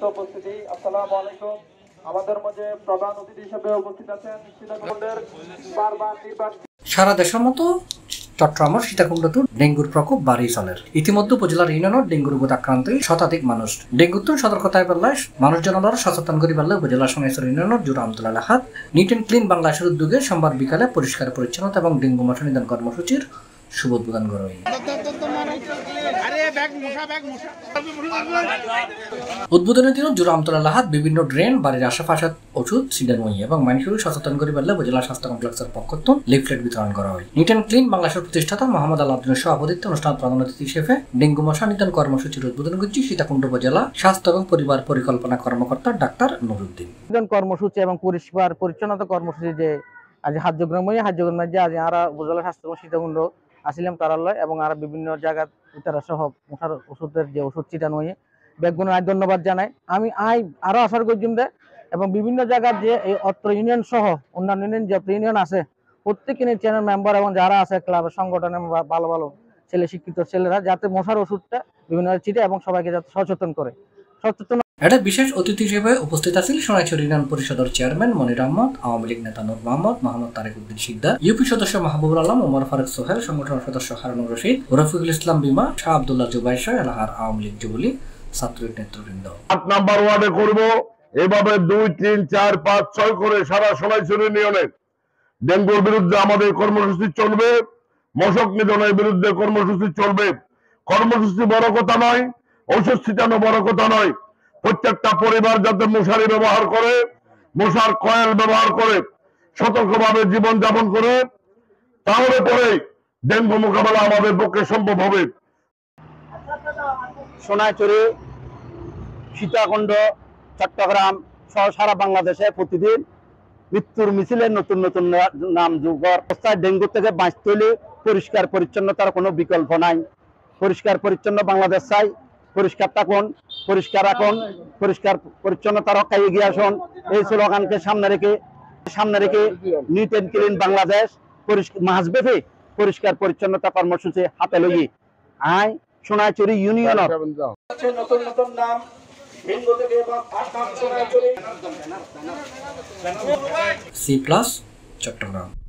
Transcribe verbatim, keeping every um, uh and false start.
উপস্থিতি, আসসালামু আলাইকুম। আমাদের মাঝে প্রধান অতিথি হিসেবে উপস্থিত আছেন সীতাকুণ্ডের বারবার নির্বাচিত। সারা দেশের মতো চট্টগ্রামের সীতাকুণ্ডতো ডেঙ্গুর প্রকোপ বাড়ি চলের। ইতিমধ্যে উপজেলার ইউনিয়নত ডেঙ্গুর রোগত আক্রান্ত শতাধিক মানুষ। ডেঙ্গুর সতর্কতায় পাল্লায় মানুষজনের সচেতন করে পারলে উপজেলা সোনাইছড়ি ইউনিয়নের জোড়া আমতলা হাত নিট অ্যান্ড ক্লিন বাংলাদেশের উদ্যোগে সোমবার বিকালে পরিষ্কার পরিচ্ছন্নতা এবং ডেঙ্গু মশা নিধন কর্মসূচির শুভ উদ্বোধন করা হয়। উদ্বোধনের দিন জোড়া আমতলা লাহাত বিভিন্ন ড্রেন বাড়ির আশেপাশে ওষুধ সিডান হই এবং মানুষের সচেতন করে পারলে উপজেলা স্বাস্থ্য কমপ্লেক্সের পক্ষ থেকে লিফলেট বিতরণ করা হয়। নিট অ্যান্ড ক্লিন বাংলাদেশের প্রতিষ্ঠাতা মোহাম্মদ আলাউদ্দিনের সভাপতিত্বে অনুষ্ঠান প্রধান অতিথি হিসেবে ডেঙ্গু মশা নিধন কর্মসূচির উদ্বোধন করছি সীতাকুণ্ড উপজেলা স্বাস্থ্য এবং পরিবার পরিকল্পনা কর্মকর্তা ডাক্তার নুরুদ্দিন। কর্মসূচি এবং পরিষ্কার পরিচ্ছন্নতা কর্মসূচি যে আজ হাজ্যগ্রামে হাজ্যগ্রামে যে আজ আমরা উপজেলা স্বাস্থ্য সীতাকুণ্ড আসিলাম তারালয় এবং আর বিভিন্ন জায়গা ইতারা সহ মশার ওষুধের যে ওষুধ ছিটানো হয়ে ব্যাগগুলো আয় ধন্যবাদ জানাই। আমি আই আরো আশার করছি এবং বিভিন্ন জায়গার যে এই অত্র ইউনিয়ন সহ অন্যান্য ইউনিয়ন যত ইউনিয়ন আছে প্রত্যেক চ্যানেল মেম্বার এবং যারা আছে ক্লাবের সংগঠনে ভালো ভালো ছেলে শিক্ষিত ছেলেরা যাতে মশার ওষুধটা বিভিন্ন ছিটে এবং সবাইকে যাতে সচেতন করে সচেতন। এটা বিশেষ অতিথি হিসেবে উপস্থিত আছেন সোনাইছড়ি ইউনিয়ন পরিষদের চেয়ারম্যান মনির আহমদ, আওয়ামী লীগ নেতা নূর মোহাম্মদ, মোহাম্মদ তারেক উদ্দিন সিকদার, ইউপি সদস্য মাহবুবুল আলম, ওমর ফারুক সোহেল, সংগঠন সদস্য হারুনুর রশিদ, রফিকুল ইসলাম বিমা, শাহ আব্দুল্লাহ জুবাইর, এলাহার আওয়ামী লীগ যুবলীগ ছাত্রলীগ নেতৃবৃন্দ। আট নাম্বার ওয়ার্ডে করব এভাবে দুই তিন চার পাঁচ ছয় করে সারা সোনাইছড়ি ইউনিয়নে ডেঙ্গুর বিরুদ্ধে আমাদের কর্মসূচি চলবে, মশক নিধনের বিরুদ্ধে কর্মসূচি চলবে। কর্মসূচি বড় কথা নয়, ঔষধ ছিটানো বড় কথা নয়, প্রত্যেকটা পরিবার যাতে মশারি ব্যবহার করে, মশার কয়েল ব্যবহার করে সতর্কভাবে জীবন যাপন করে, তাহলে পরে ডেঙ্গু মোকাবেলা আমাদের পক্ষে সম্ভব হবে। সোনাইছড়ি, সীতাকুণ্ড, চট্টগ্রাম সহ সারা বাংলাদেশে প্রতিদিন মৃত্যুর মিছিলে নতুন নতুন নাম যোগ অবস্থায় ডেঙ্গু থেকে বাঁচতে হলে পরিষ্কার পরিচ্ছন্নতার কোনো বিকল্প নাই। পরিষ্কার পরিচ্ছন্ন বাংলাদেশ চাই, পরিষ্কার থাকুন, পরিষ্কার রাখুন, পরিষ্কার পরিচ্ছন্নতা রক্ষায় এগিয়ে আসুন, এই স্লোগানকে সামনে রেখে সামনে রেখে নিট অ্যান্ড ক্লিন বাংলাদেশ মাসব্যাপী পরিষ্কার পরিচ্ছন্নতা কর্মসূচি হাতে লইয়ে আই সোনাইছড়ি ইউনিয়ন নতুন নতুন নাম সি প্লাস চট্টগ্রাম।